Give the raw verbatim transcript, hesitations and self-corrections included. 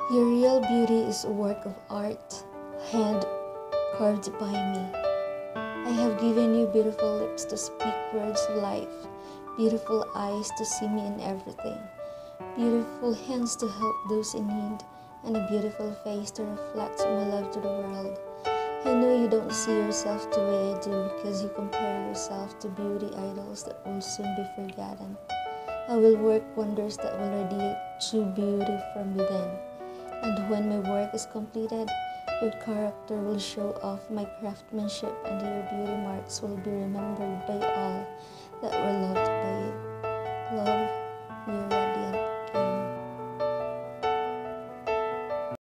Your real beauty is a work of art, hand carved by me. I have given you beautiful lips to speak words of life, beautiful eyes to see me in everything, beautiful hands to help those in need, and a beautiful face to reflect my love to the world. I know you don't see yourself the way I do because you compare yourself to beauty idols that will soon be forgotten. I will work wonders that will radiate true beauty from within. And when my work is completed, your character will show off my craftsmanship and your beauty marks will be remembered by all that were loved by you. Love, your